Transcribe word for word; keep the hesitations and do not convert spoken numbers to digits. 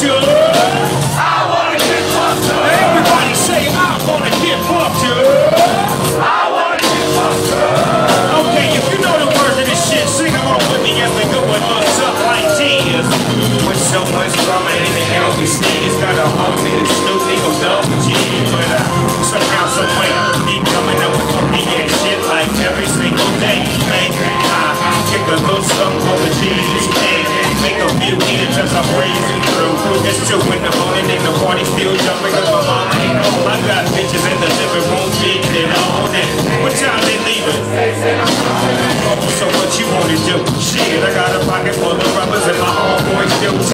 you. I wanna get fucked up. Everybody say I wanna get fucked up. I wanna get fucked up. Okay, if you know the words of this shit, sing along with me as we go and thumbs up like Jesus. With so much drama in the hell we sneak, it's got a homie and Snoop Eagle double G. But uh, somehow, some way, keep coming up with funky ass shit like every single day. Man, I kick a little something for the G's and make a few eat it just I'm breezing through. It's two in the morning and the party still jumping.